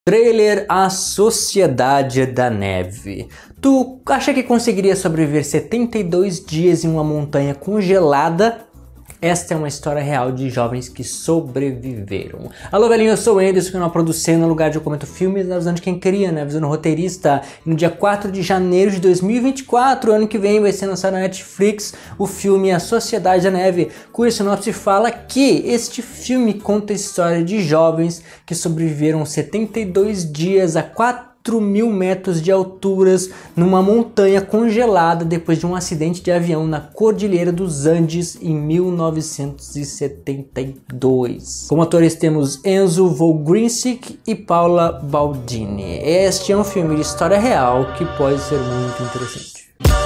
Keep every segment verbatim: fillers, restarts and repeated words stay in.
Trailer A Sociedade da Neve. Tu acha que conseguiria sobreviver setenta e dois dias em uma montanha congelada? Esta é uma história real de jovens que sobreviveram. Alô, velhinho, eu sou o Anderson, canal Producendo, no lugar de eu comento filmes, avisando de quem cria, né? Avisando o roteirista. E no dia quatro de janeiro de dois mil e vinte e quatro, ano que vem, vai ser lançado na Netflix o filme A Sociedade da Neve, cuja sinopse fala que este filme conta a história de jovens que sobreviveram setenta e dois dias a quatro mil metros de alturas numa montanha congelada depois de um acidente de avião na Cordilheira dos Andes em mil novecentos e setenta e dois. Como atores temos Enzo Volgrinsic e Paula Baldini. Este é um filme de história real que pode ser muito interessante.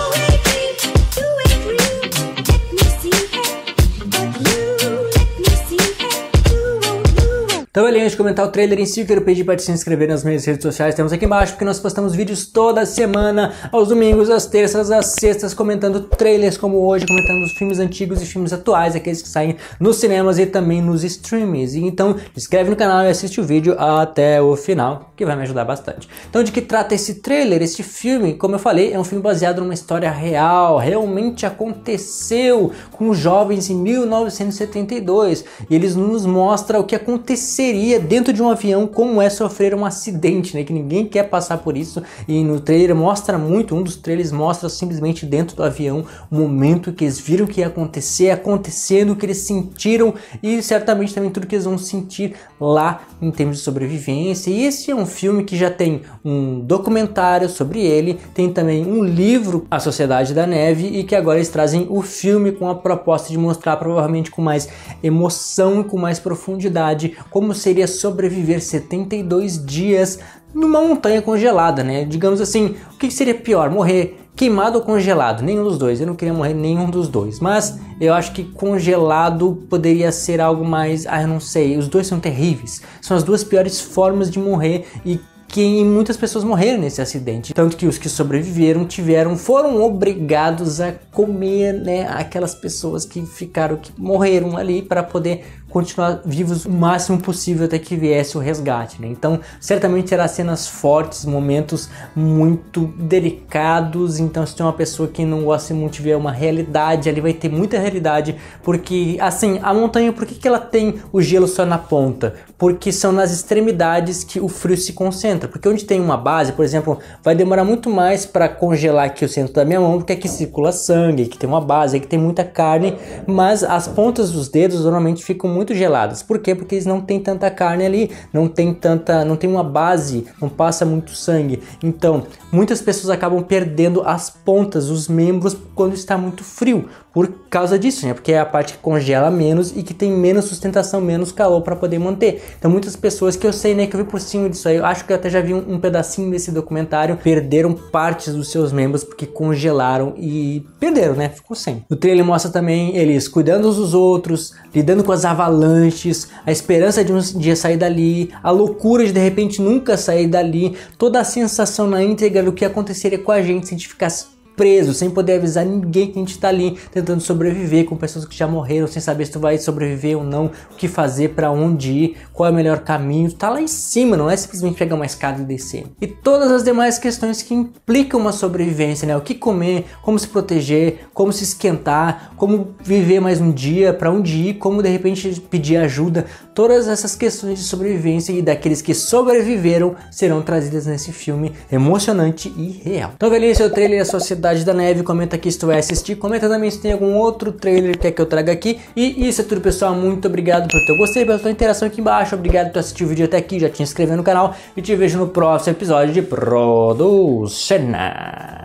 Então, antes de comentar o trailer em si, eu quero pedir para se inscrever nas minhas redes sociais, temos aqui embaixo, porque nós postamos vídeos toda semana, aos domingos, às terças, às sextas, comentando trailers como hoje, comentando os filmes antigos e filmes atuais, aqueles que saem nos cinemas e também nos streams. E então, se inscreve no canal e assiste o vídeo até o final, que vai me ajudar bastante. Então, de que trata esse trailer? Este filme, como eu falei, é um filme baseado numa história real, realmente aconteceu com jovens em mil novecentos e setenta e dois, e eles nos mostram o que aconteceu seria dentro de um avião, como é sofrer um acidente, né? Que ninguém quer passar por isso. E no trailer mostra muito, um dos trailers mostra simplesmente dentro do avião o momento que eles viram que ia acontecer, acontecendo, o que eles sentiram e certamente também tudo que eles vão sentir lá em termos de sobrevivência. E esse é um filme que já tem um documentário sobre ele, tem também um livro, A Sociedade da Neve, e que agora eles trazem o filme com a proposta de mostrar provavelmente com mais emoção e com mais profundidade como seria sobreviver setenta e dois dias numa montanha congelada, né? Digamos assim, o que seria pior, morrer queimado ou congelado? Nenhum dos dois, eu não queria morrer nenhum dos dois, mas eu acho que congelado poderia ser algo mais, ah, eu não sei, os dois são terríveis, são as duas piores formas de morrer e que muitas pessoas morreram nesse acidente, tanto que os que sobreviveram tiveram, foram obrigados a comer, né, aquelas pessoas que ficaram, que morreram ali para poder continuar vivos o máximo possível até que viesse o resgate, né? Então certamente terá cenas fortes, momentos muito delicados. Então se tem uma pessoa que não gosta muito de ver uma realidade, ali vai ter muita realidade, porque assim, a montanha, por que que ela tem o gelo só na ponta? Porque são nas extremidades que o frio se concentra, porque onde tem uma base, por exemplo, vai demorar muito mais para congelar aqui o centro da minha mão, porque aqui circula sangue, aqui tem uma base, aqui tem muita carne, mas as pontas dos dedos normalmente ficam muito geladas. Por quê? Porque eles não têm tanta carne ali, não tem tanta, não tem uma base, não passa muito sangue. Então, muitas pessoas acabam perdendo as pontas, os membros quando está muito frio, por causa disso, né? Porque é a parte que congela menos e que tem menos sustentação, menos calor para poder manter. Então, muitas pessoas que eu sei, né, que eu vi por cima disso aí, eu acho que eu até já vi um, um pedacinho desse documentário, perderam partes dos seus membros porque congelaram e perderam, né? Ficou sem. O trailer mostra também eles cuidando uns dos outros, lidando com as avalanches, a esperança de um dia sair dali, a loucura de de repente nunca sair dali, toda a sensação na íntegra do que aconteceria com a gente se a gente ficasse preso, sem poder avisar ninguém que a gente tá ali tentando sobreviver, com pessoas que já morreram, sem saber se tu vai sobreviver ou não, o que fazer, para onde ir, qual é o melhor caminho. Tu tá lá em cima, não é simplesmente pegar uma escada e descer. E todas as demais questões que implicam uma sobrevivência, né? O que comer, como se proteger, como se esquentar, como viver mais um dia, para onde ir, como de repente pedir ajuda. Todas essas questões de sobrevivência e daqueles que sobreviveram serão trazidas nesse filme emocionante e real. Então, velho, esse é o trailer da Sociedade da Neve. Comenta aqui se tu vai assistir, comenta também se tem algum outro trailer que quer que eu traga aqui. E isso é tudo, pessoal, muito obrigado pelo teu gostei, pela tua interação aqui embaixo, obrigado por tu assistir o vídeo até aqui, já te inscrever no canal e te vejo no próximo episódio de Producendo.